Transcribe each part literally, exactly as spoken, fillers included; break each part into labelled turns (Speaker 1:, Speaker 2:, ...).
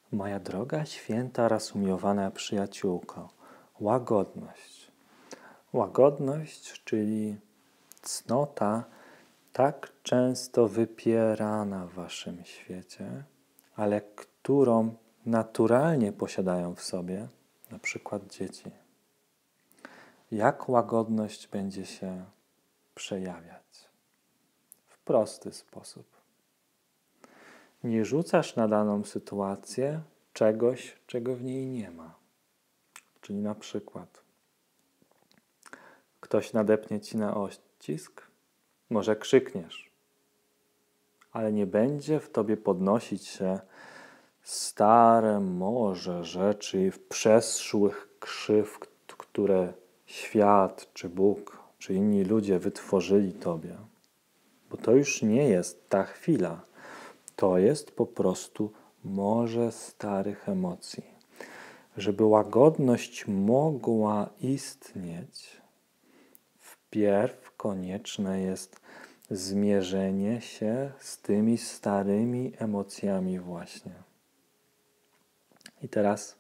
Speaker 1: Moja droga, święta, raz umiłowana przyjaciółko, łagodność. Łagodność, czyli cnota tak często wypierana w waszym świecie, ale którą naturalnie posiadają w sobie na przykład dzieci. Jak łagodność będzie się przejawiać? W prosty sposób. Nie rzucasz na daną sytuację czegoś, czego w niej nie ma. Czyli na przykład ktoś nadepnie ci na odcisk, może krzykniesz, ale nie będzie w tobie podnosić się stare morze rzeczy przeszłych krzywd, które świat, czy Bóg, czy inni ludzie wytworzyli tobie. Bo to już nie jest ta chwila. To jest po prostu morze starych emocji. Żeby łagodność mogła istnieć, wpierw konieczne jest zmierzenie się z tymi starymi emocjami właśnie. I teraz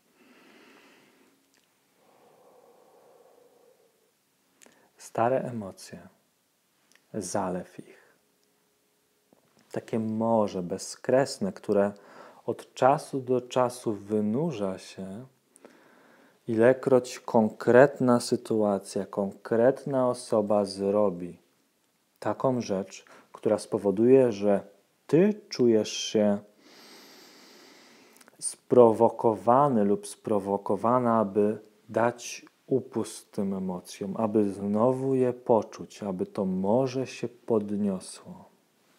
Speaker 1: stare emocje, zalew ich. Takie morze bezkresne, które od czasu do czasu wynurza się, ilekroć konkretna sytuacja, konkretna osoba zrobi taką rzecz, która spowoduje, że ty czujesz się sprowokowany lub sprowokowana, aby dać upust tym emocjom, aby znowu je poczuć, aby to morze się podniosło.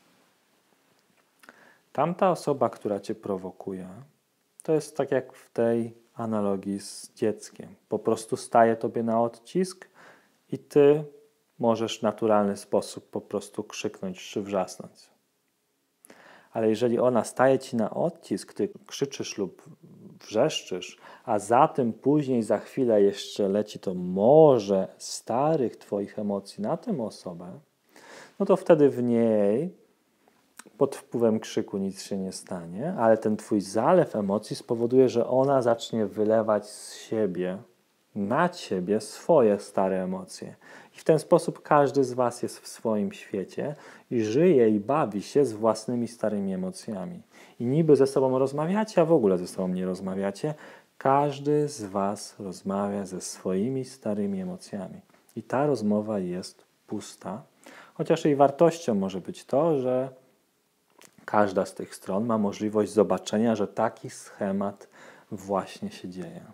Speaker 1: Tamta osoba, która cię prowokuje, to jest tak jak w tej analogii z dzieckiem. Po prostu staje tobie na odcisk i ty możesz w naturalny sposób po prostu krzyknąć czy wrzasnąć. Ale jeżeli ona staje ci na odcisk, ty krzyczysz lub wrzeszczysz, a za tym później za chwilę jeszcze leci to morze starych twoich emocji na tę osobę, no to wtedy w niej pod wpływem krzyku nic się nie stanie, ale ten twój zalew emocji spowoduje, że ona zacznie wylewać z siebie, na ciebie swoje stare emocje. I w ten sposób każdy z was jest w swoim świecie i żyje i bawi się z własnymi starymi emocjami. I niby ze sobą rozmawiacie, a w ogóle ze sobą nie rozmawiacie. Każdy z was rozmawia ze swoimi starymi emocjami. I ta rozmowa jest pusta, chociaż jej wartością może być to, że każda z tych stron ma możliwość zobaczenia, że taki schemat właśnie się dzieje.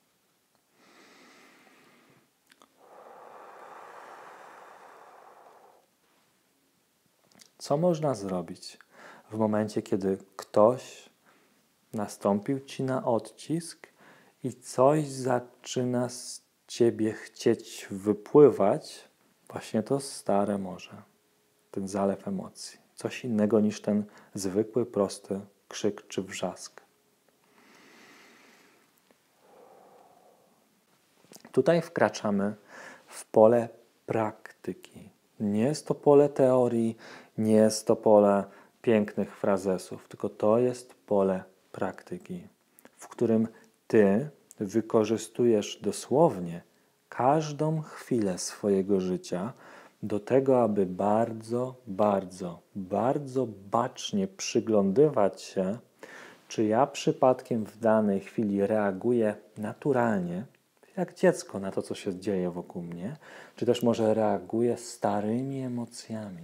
Speaker 1: Co można zrobić w momencie, kiedy ktoś nastąpił ci na odcisk i coś zaczyna z ciebie chcieć wypływać? Właśnie to stare morze, ten zalew emocji. Coś innego niż ten zwykły, prosty krzyk czy wrzask. Tutaj wkraczamy w pole praktyki. Nie jest to pole teorii, nie jest to pole pięknych frazesów, tylko to jest pole praktyki, w którym ty wykorzystujesz dosłownie każdą chwilę swojego życia do tego, aby bardzo, bardzo, bardzo bacznie przyglądywać się, czy ja przypadkiem w danej chwili reaguję naturalnie, jak dziecko na to, co się dzieje wokół mnie, czy też może reaguję starymi emocjami.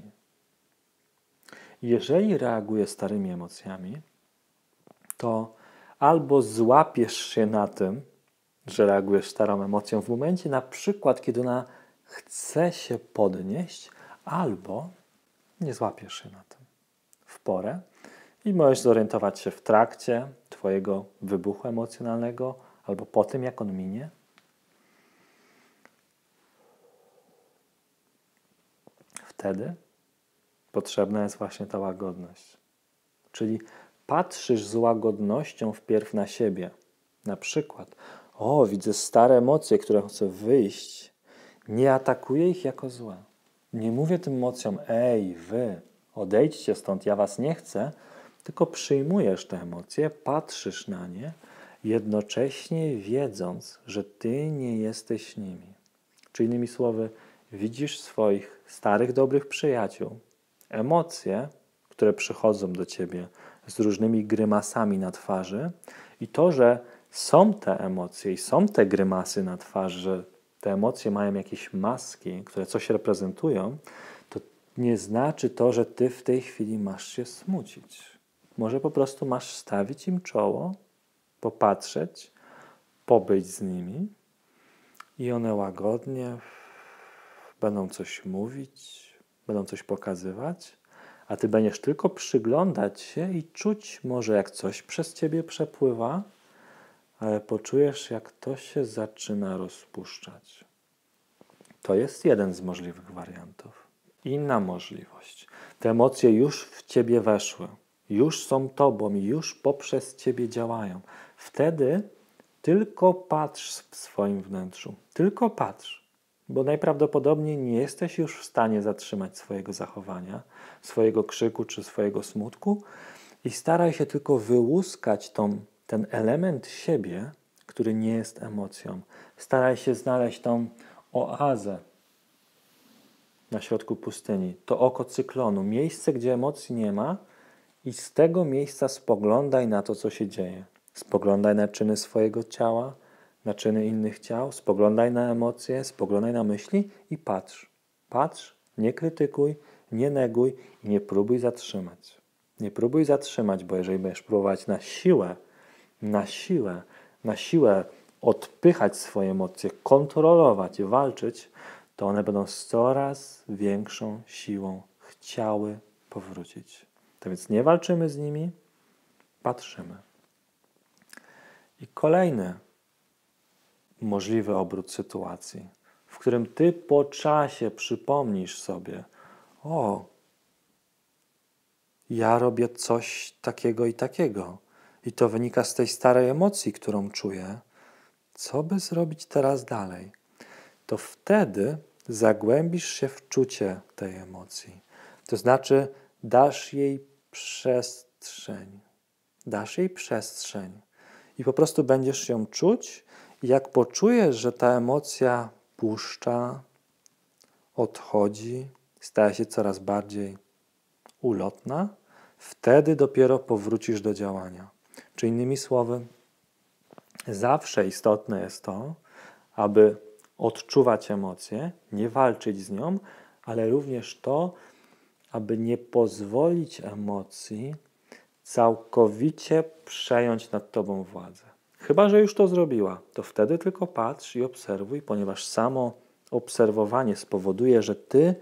Speaker 1: Jeżeli reaguję starymi emocjami, to albo złapiesz się na tym, że reagujesz starą emocją w momencie na przykład, kiedy ona chce się podnieść, albo nie złapiesz się na tym w porę i możesz zorientować się w trakcie twojego wybuchu emocjonalnego albo po tym, jak on minie. Wtedy potrzebna jest właśnie ta łagodność. Czyli patrzysz z łagodnością wpierw na siebie. Na przykład, o, widzę stare emocje, które chcą wyjść. Nie atakuję ich jako złe. Nie mówię tym emocjom, ej, wy, odejdźcie stąd, ja was nie chcę, tylko przyjmujesz te emocje, patrzysz na nie, jednocześnie wiedząc, że Ty nie jesteś nimi. Czy innymi słowy, widzisz swoich starych, dobrych przyjaciół, emocje, które przychodzą do Ciebie z różnymi grymasami na twarzy i to, że są te emocje i są te grymasy na twarzy, że te emocje mają jakieś maski, które coś reprezentują, to nie znaczy to, że Ty w tej chwili masz się smucić. Może po prostu masz stawić im czoło, popatrzeć, pobyć z nimi i one łagodnie będą coś mówić, będą coś pokazywać, a Ty będziesz tylko przyglądać się i czuć może jak coś przez Ciebie przepływa, ale poczujesz jak to się zaczyna rozpuszczać. To jest jeden z możliwych wariantów. Inna możliwość. Te emocje już w Ciebie weszły, już są Tobą i już poprzez Ciebie działają. Wtedy tylko patrz w swoim wnętrzu. Tylko patrz. Bo najprawdopodobniej nie jesteś już w stanie zatrzymać swojego zachowania, swojego krzyku czy swojego smutku i staraj się tylko wyłuskać tą, ten element siebie, który nie jest emocją. Staraj się znaleźć tą oazę na środku pustyni, to oko cyklonu, miejsce, gdzie emocji nie ma i z tego miejsca spoglądaj na to, co się dzieje. Spoglądaj na czyny swojego ciała, na czyny innych ciał, spoglądaj na emocje, spoglądaj na myśli i patrz. Patrz, nie krytykuj, nie neguj i nie próbuj zatrzymać. Nie próbuj zatrzymać, bo jeżeli będziesz próbować na siłę, na siłę, na siłę odpychać swoje emocje, kontrolować, walczyć, to one będą z coraz większą siłą chciały powrócić. To więc nie walczymy z nimi, patrzymy. I kolejny możliwy obrót sytuacji, w którym Ty po czasie przypomnisz sobie, o, ja robię coś takiego i takiego i to wynika z tej starej emocji, którą czuję, co by zrobić teraz dalej? To wtedy zagłębisz się w czucie tej emocji. To znaczy dasz jej przestrzeń. Dasz jej przestrzeń. I po prostu będziesz ją czuć i jak poczujesz, że ta emocja puszcza, odchodzi, staje się coraz bardziej ulotna, wtedy dopiero powrócisz do działania. Czy innymi słowy, zawsze istotne jest to, aby odczuwać emocję, nie walczyć z nią, ale również to, aby nie pozwolić emocji całkowicie przejąć nad Tobą władzę. Chyba że już to zrobiła, to wtedy tylko patrz i obserwuj, ponieważ samo obserwowanie spowoduje, że Ty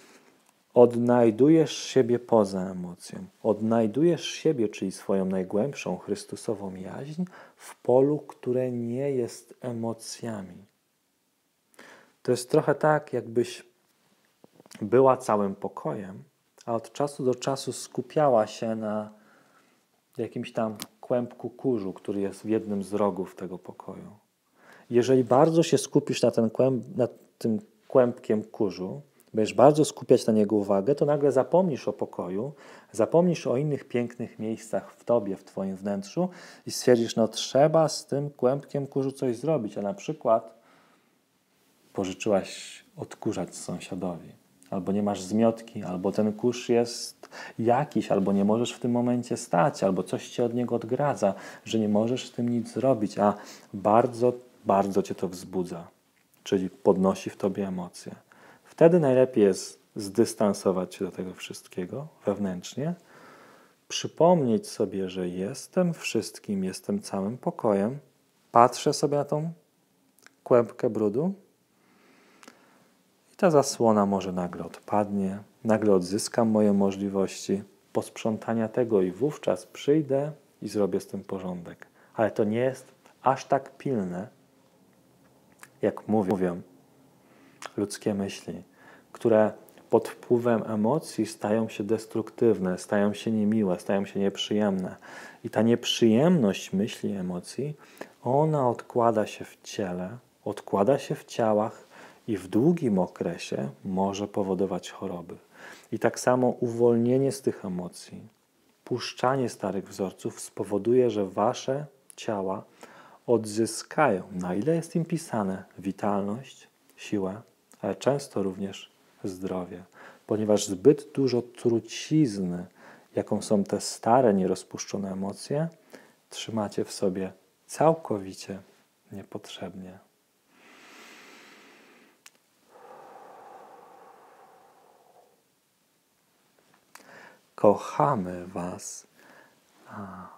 Speaker 1: odnajdujesz siebie poza emocją. Odnajdujesz siebie, czyli swoją najgłębszą Chrystusową jaźń w polu, które nie jest emocjami. To jest trochę tak, jakbyś była całym pokojem, a od czasu do czasu skupiała się na jakimś tam kłębku kurzu, który jest w jednym z rogów tego pokoju. Jeżeli bardzo się skupisz na, ten kłęb, nad tym kłębkiem kurzu, będziesz bardzo skupiać na niego uwagę, to nagle zapomnisz o pokoju, zapomnisz o innych pięknych miejscach w Tobie, w Twoim wnętrzu i stwierdzisz, no trzeba z tym kłębkiem kurzu coś zrobić, a na przykład pożyczyłaś odkurzacz sąsiadowi, albo nie masz zmiotki, albo ten kurz jest jakiś, albo nie możesz w tym momencie stać, albo coś Cię od niego odgradza, że nie możesz z tym nic zrobić, a bardzo, bardzo Cię to wzbudza, czyli podnosi w Tobie emocje. Wtedy najlepiej jest zdystansować się do tego wszystkiego wewnętrznie, przypomnieć sobie, że jestem wszystkim, jestem całym pokojem, patrzę sobie na tą kłębkę brudu i ta zasłona może nagle odpadnie, nagle odzyskam moje możliwości posprzątania tego i wówczas przyjdę i zrobię z tym porządek. Ale to nie jest aż tak pilne, jak mówią ludzkie myśli, które pod wpływem emocji stają się destruktywne, stają się niemiłe, stają się nieprzyjemne. I ta nieprzyjemność myśli i emocji, ona odkłada się w ciele, odkłada się w ciałach i w długim okresie może powodować choroby. I tak samo uwolnienie z tych emocji, odpuszczanie starych wzorców spowoduje, że wasze ciała odzyskają, na ile jest im pisane, witalność, siłę, ale często również zdrowie, ponieważ zbyt dużo trucizny, jaką są te stare, nierozpuszczone emocje, trzymacie w sobie całkowicie niepotrzebnie. Kochamy was. A.